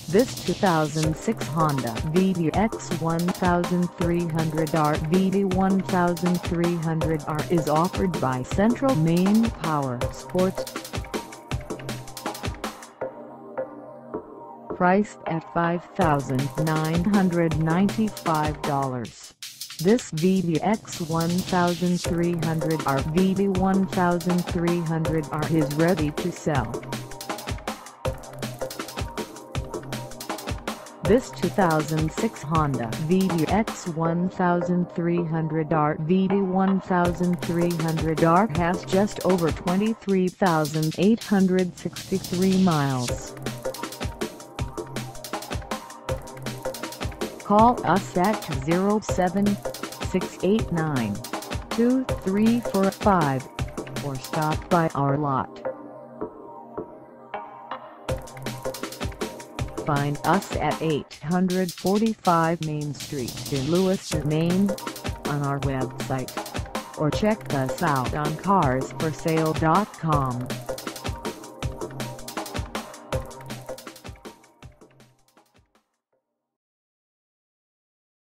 This 2006 Honda VTX1300R VT1300R is offered by Central Maine PowerSports. Priced at $5,995. This VTX1300R VT1300R is ready to sell. This 2006 Honda VTX1300R VT1300R has just over 23,863 miles. Call us at 07-689-2345 or stop by our lot. Find us at 845 Main Street in Lewiston, Maine, on our website, or check us out on carsforsale.com.